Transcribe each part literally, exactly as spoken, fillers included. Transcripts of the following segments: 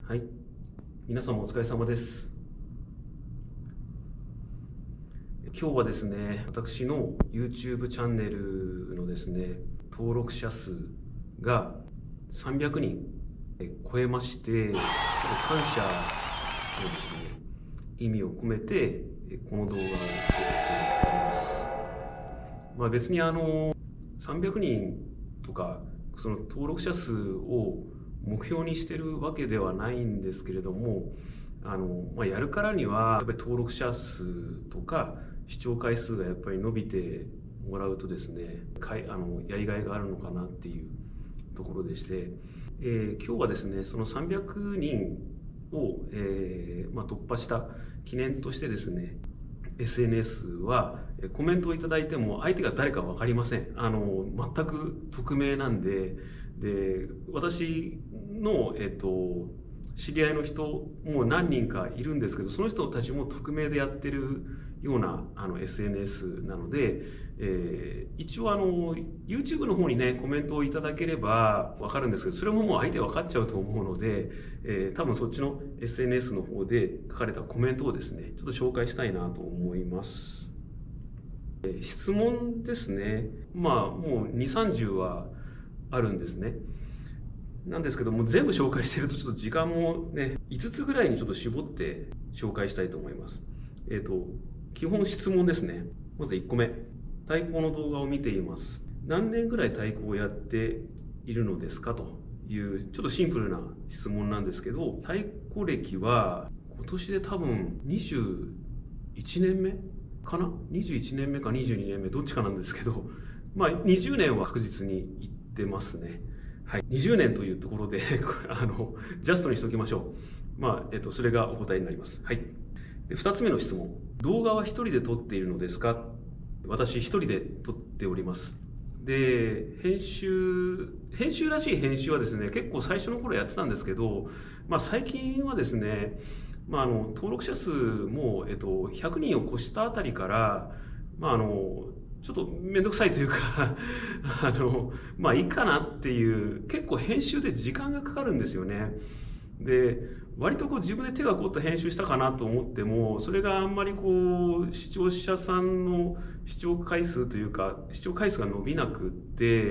はい、皆さんもお疲れ様です。今日はですね、私の YouTube チャンネルのですね、登録者数がさんびゃくにん超えまして、ちょっと感謝のですね、意味を込めて、この動画を撮っております。まあ別にあの、さんびゃくにんとか、その登録者数を目標にしてるわけではないんですけれども、あの、まあ、やるからにはやっぱり登録者数とか視聴回数がやっぱり伸びてもらうとですね、かいあのやりがいがあるのかなっていうところでして、えー今日はですねそのさんびゃくにんを、えーまあ、突破した記念としてですね、 エスエヌエス はえーコメントをいただいても相手が誰か分かりません。あの全く匿名なんで、で私の、えっと、知り合いの人も何人かいるんですけど、その人たちも匿名でやってるようなあの エスエヌエス なので、えー一応あの YouTube の方にねコメントをいただければ分かるんですけど、それももう相手分かっちゃうと思うので、えー多分そっちの エスエヌエス の方で書かれたコメントをですねちょっと紹介したいなと思います。えー質問ですね。まあもうに、さんじゅうはあるんですね。なんですけども、全部紹介してるとちょっと時間もね、いつつぐらいにちょっと絞って紹介したいと思います。えっ、と、基本質問ですね。まずいっこめ。太鼓の動画を見ています。何年ぐらい太鼓をやっているのですかという、ちょっとシンプルな質問なんですけど、太鼓歴は今年で多分にじゅういちねんめかな ?にじゅういち 年目かにじゅうにねんめ、どっちかなんですけど、まあにじゅうねんは確実にいってますね。はい、にじゅうねんというところであのジャストにしておきましょう。まあ、えっと、それがお答えになります。はい。で、ふたつめの質問。動画は一人で撮っているのですか？私一人で撮っております。で、編集、編集らしい編集はですね、結構最初の頃やってたんですけど、まあ最近はですね、まああの、登録者数も、えっと、ひゃくにんを超したあたりから、まああの、ちょっと面倒くさいというかあの、まあいいかなっていう、結構編集で時間がかかるんですよね。で、割とこう自分で手が凝った編集したかなと思っても、それがあんまりこう視聴者さんの視聴回数というか視聴回数が伸びなくって、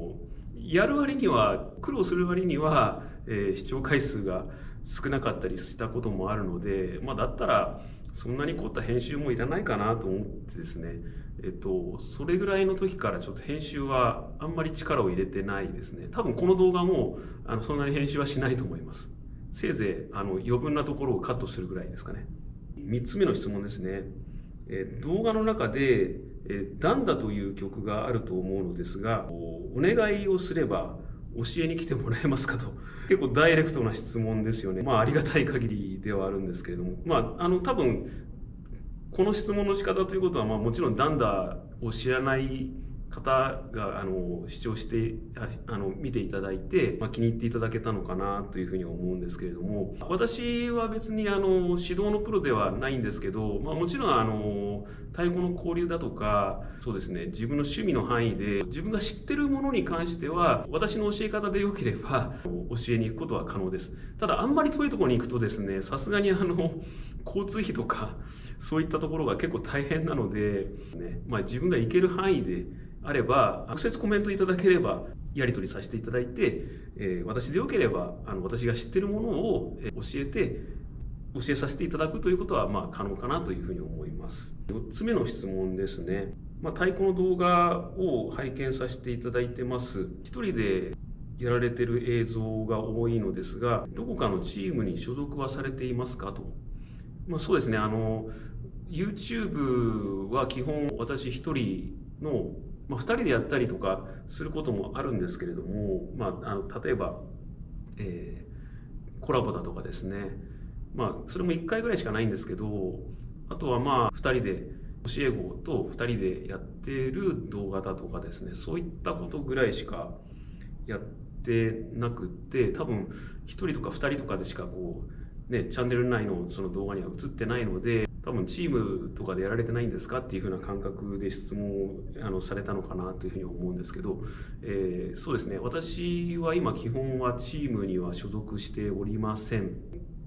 やる割には苦労する割には、えー視聴回数が少なかったりしたこともあるので、まあ、だったらそんなに凝った編集もいらないかなと思ってですね、えっと、それぐらいの時からちょっと編集はあんまり力を入れてないですね。多分この動画もあのそんなに編集はしないと思います。せいぜいあの余分なところをカットするぐらいですかね。みっつめの質問ですね。えー動画の中で、えーダンダという曲があると思うのですが、おお願いをすれば教えに来てもらえますかと。結構ダイレクトな質問ですよね。まあありがたい限りではあるんですけれども。まああの多分、この質問の仕方ということは、まあもちろんダンダを知らない方があの視聴してああの見ていただいて、まあ、気に入っていただけたのかなというふうに思うんですけれども、私は別にあの指導のプロではないんですけど、まあ、もちろんあの太鼓の交流だとか、そうですね、自分の趣味の範囲で自分が知ってるものに関しては私の教え方でよければ教えに行くことは可能です。ただあんまり遠いところに行くとですね、さすがにあの交通費とかそういったところが結構大変なので、ね、まあ、自分が行ける範囲であれば直接コメントいただければやり取りさせていただいて、えー私でよければあの私が知ってるものをえー教えて教えさせていただくということはまあ可能かなというふうに思います。よっつめの質問ですね。まあ、太鼓の動画を拝見させていただいてます。一人でやられてる映像が多いのですが、どこかのチームに所属はされていますかと。まあ、そうですね、あの YouTube は基本私一人の、まあ、ふたりでやったりとかすることもあるんですけれども、まあ、あの例えば、えーコラボだとかですね、まあ、それもいっかいぐらいしかないんですけど、あとはまあふたりで教え子とふたりでやってる動画だとかですね、そういったことぐらいしかやってなくって、多分ひとりとかふたりとかでしかこう、ね、チャンネル内のその動画には映ってないので、多分チームとかでやられてないんですかっていうふうな感覚で質問をあのされたのかなというふうに思うんですけど、えーそうですね、私は今基本はチームには所属しておりません。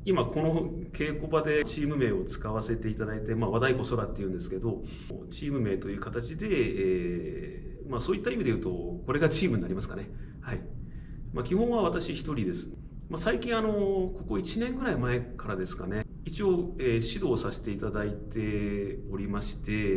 今この稽古場でチーム名を使わせていただいて、まあ、和太鼓空っていうんですけど、チーム名という形で、えーまあ、そういった意味で言うとこれがチームになりますかね。はい。まあ、基本は私一人です。まあ、最近あのここいちねんぐらい前からですかね、一応、えー指導させていただいておりまして、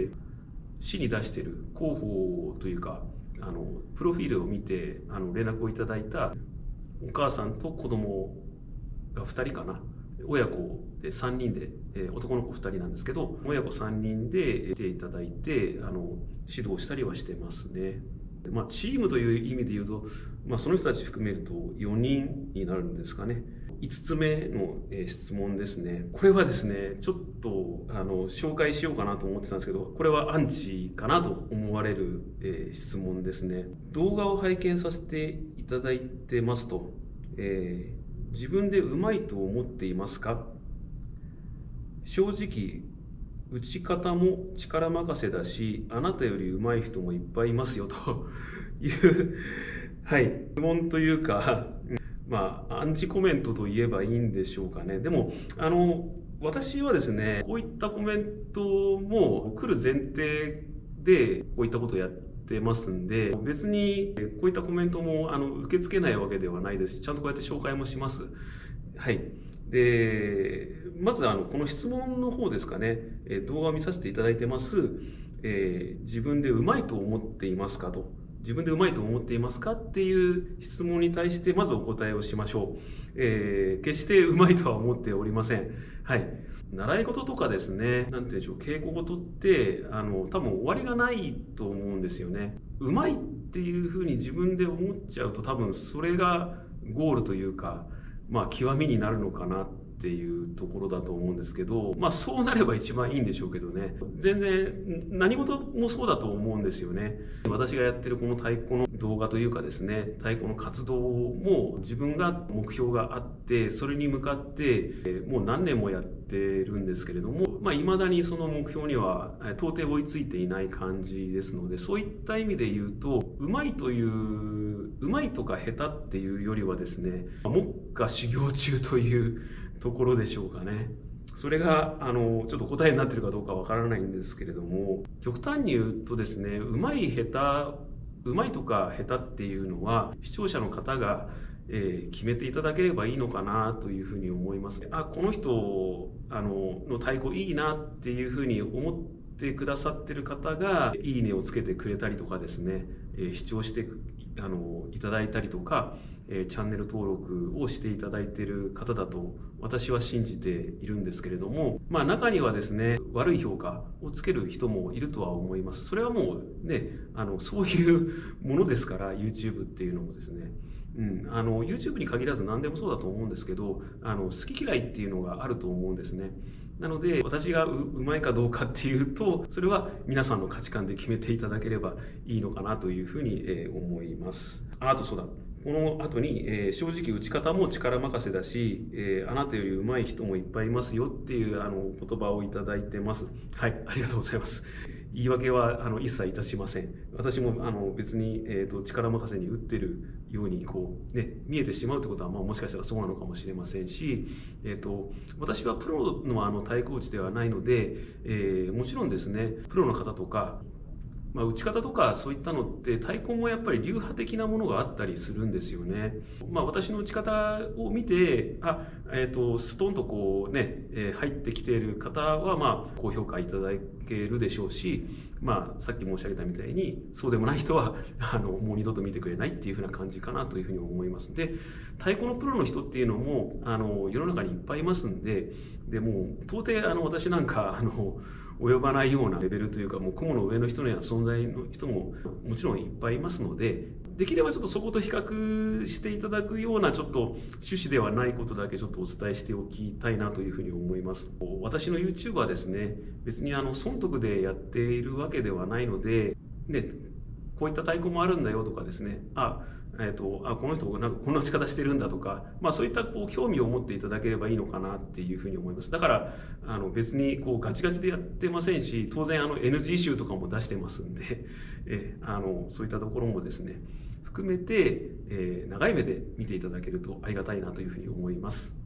市に出している広報というか、あのプロフィールを見てあの連絡をいただいたお母さんと子供がふたりかな、親子でさんにんで、えー男の子ふたりなんですけど、親子さんにんで来ていただいてあの指導したりはしてますね。まあ、チームという意味で言うと、まあ、その人たち含めるとよにんになるんですかね。いつつめのえー質問ですね。これはですね、ちょっとあの紹介しようかなと思ってたんですけど、これはアンチかなと思われるえー質問ですね。動画を拝見させていただいてますと、えー自分でうまいと思っていますか？正直打ち方も力任せだし、あなたより上手い人もいっぱいいますよというはい質問というか、まあアンチコメントと言えばいいんでしょうかね。でもあの私はですね、こういったコメントも来る前提でこういったことをやってますんで、別にこういったコメントもあの受け付けないわけではないですし、ちゃんとこうやって紹介もします。はい。で、まずあのこの質問の方ですかね、えー動画を見させていただいてます、えー自分でうまいと思っていますかと、自分でうまいと思っていますかっていう質問に対してまずお答えをしましょう。えー決してうまいとは思っておりません。はい。習い事とかですね、なんて言うんでしょう、稽古事ってあの多分終わりがないと思うんですよね。うまいっていうふうに自分で思っちゃうと、多分それがゴールというか、まあ極みになるのかなっていうところだと思うんですけど、まあそうなれば一番いいんでしょうけどね。全然何事もそうだと思うんですよね。私がやってるこの太鼓の動画というかですね、太鼓の活動も自分が目標があって、それに向かってえーもう何年もやってるんですけれども、まあ未だにその目標にはえー到底追いついていない感じですので、そういった意味で言うと、うまいといううまいとか下手っていうよりはですね、目下修行中というところでしょうかね。それがあのちょっと答えになってるかどうかわからないんですけれども、極端に言うとですね、うまい下手うまいとか下手っていうのは視聴者の方が、えー決めていただければいいのかなというふうに思います。あ、この人あのの太鼓いいなっていうふうに思ってくださってる方がいいねをつけてくれたりとかですね、えー視聴してあのいただいたりとか、えーチャンネル登録をしていただいている方だと私は信じているんですけれども、まあ中にはですね、悪い評価をつける人もいるとは思います。それはもうね、あのそういうものですから、 YouTube っていうのもですね、うん、あの YouTube に限らず何でもそうだと思うんですけど、あの好き嫌いっていうのがあると思うんですね。なので私が う, うまいかどうかっていうと、それは皆さんの価値観で決めていただければいいのかなというふうに、えー思います。ああとそうだ、この後に、えー正直打ち方も力任せだし、えーあなたより上手い人もいっぱいいますよっていうあの言葉をいただいてます。はい、ありがとうございます。言い訳はあの一切いたしません。私もあの別に、えーと力任せに打ってるようにこう、ね、見えてしまうということは、まあ、もしかしたらそうなのかもしれませんし、えーと私はプロのあの太鼓打ちではないので、えーもちろんですね、プロの方とか、まあ、打ち方とかそういったのって太鼓もやっぱり流派的なものがあったりするんですよね。まあ、私の打ち方を見て、あ、えー、とストンとこうね、えー入ってきている方はまあ高評価いただけるでしょうし、まあ、さっき申し上げたみたいにそうでもない人はあのもう二度と見てくれないっていうふうな感じかなというふうに思います。で、太鼓のプロの人っていうのもあの世の中にいっぱいいますんで、でもう到底あの私なんかあの及ばないようなレベルというか、もう雲の上の人のような存在の人ももちろんいっぱいいますので、できればちょっとそこと比較していただくようなちょっと趣旨ではないことだけちょっとお伝えしておきたいなというふうに思います。私の YouTube はですね、別にあの損得でやっているわけではないので、ね、こういった太鼓もあるんだよとかですね、あ、えー、とあこの人なんかこんな打ち方してるんだとか、まあ、そういったこう興味を持っていただければいいのかなっていうふうに思います。だからあの別にこうガチガチでやってませんし、当然あの エヌジー 集とかも出してますんで、えーあのそういったところもですね含めて、えー長い目で見ていただけるとありがたいなというふうに思います。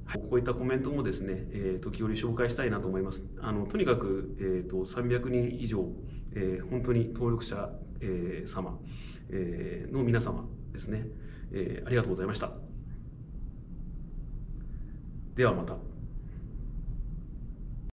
こういったコメントもですね、えー、時折紹介したいなと思います。あのとにかく、えー、とさんびゃくにん以上、えー、本当に登録者、えー、様、えー、の皆様ですね、えー、ありがとうございました。ではまた。